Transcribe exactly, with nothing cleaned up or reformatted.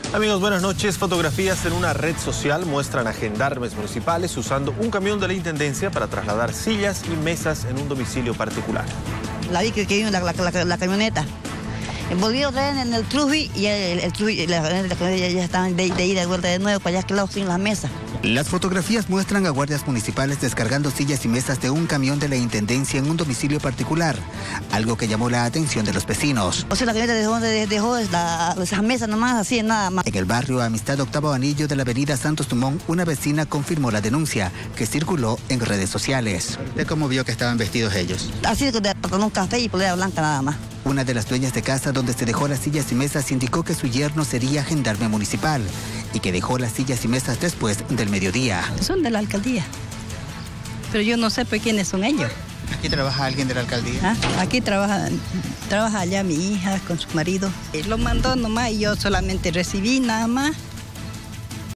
Amigos, buenas noches. Fotografías en una red social muestran a gendarmes municipales usando un camión de la Intendencia para trasladar sillas y mesas en un domicilio particular. La vi que, que vino la, la, la, la camioneta. Volví otra vez en el Truji y el, el Truji, la, la, la camioneta ya estaban de, de ida de vuelta de nuevo para allá que lado sin las mesas. Las fotografías muestran a guardias municipales descargando sillas y mesas de un camión de la Intendencia en un domicilio particular, algo que llamó la atención de los vecinos. O sea, la camioneta dejó, dejó la, esas mesas nomás, así, nada más. En el barrio Amistad Octavo Anillo de la avenida Santos Dumont, una vecina confirmó la denuncia que circuló en redes sociales. ¿De cómo vio que estaban vestidos ellos? Así, de pantalón café y polera blanca nada más. Una de las dueñas de casa donde se dejó las sillas y mesas indicó que su yerno sería gendarme municipal y que dejó las sillas y mesas después del mediodía. Son de la alcaldía, pero yo no sé por quiénes son ellos. ¿Aquí trabaja alguien de la alcaldía? ¿Ah? Aquí trabaja, trabaja allá mi hija con su marido. Él lo mandó nomás y yo solamente recibí nada más.